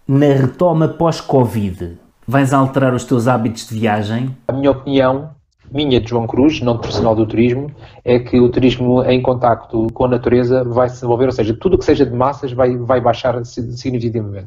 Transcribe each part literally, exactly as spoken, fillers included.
Na retoma pós-Covid, vais alterar os teus hábitos de viagem? A minha opinião, minha de João Cruz, não de profissional do turismo, é que o turismo em contacto com a natureza vai se desenvolver, ou seja, tudo o que seja de massas vai, vai baixar significativamente.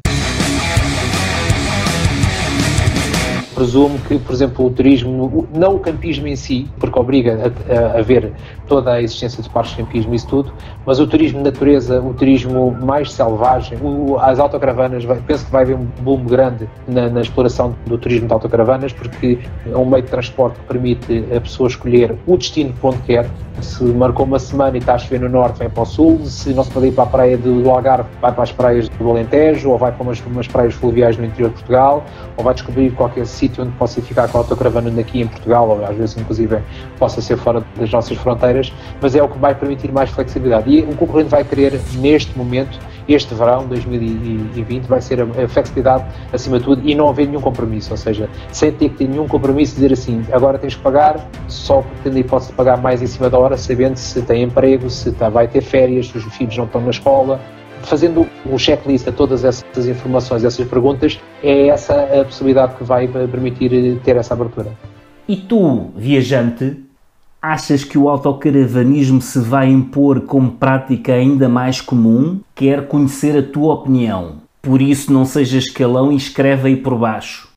Presumo que, por exemplo, o turismo, não o campismo em si, porque obriga a, a, a ver toda a existência de parques de campismo e isso tudo, mas o turismo de natureza, o turismo mais selvagem, o, as autocaravanas, vai, penso que vai haver um boom grande na, na exploração do turismo de autocaravanas, porque é um meio de transporte que permite a pessoa escolher o destino para onde quer. Se marcou uma semana e está a chover no norte, vem para o sul. Se não se pode ir para a praia do Algarve, vai para as praias do Alentejo, ou vai para umas, umas praias fluviais no interior de Portugal, ou vai descobrir qualquer sítio onde possa ficar com a autocaravana aqui em Portugal, ou às vezes inclusive possa ser fora das nossas fronteiras, mas é o que vai permitir mais flexibilidade. E o concorrente vai querer, neste momento, este verão, dois mil e vinte, vai ser a flexibilidade acima de tudo e não haver nenhum compromisso, ou seja, sem ter que ter nenhum compromisso, dizer assim, agora tens que pagar, só tendo a hipótese de pagar mais em cima da hora, sabendo se tem emprego, se tá, vai ter férias, se os filhos não estão na escola. Fazendo um checklist a todas essas informações, essas perguntas, é essa a possibilidade que vai permitir ter essa abertura. E tu, viajante, achas que o autocaravanismo se vai impor como prática ainda mais comum? Quero conhecer a tua opinião. Por isso não sejas calão e escreve aí por baixo.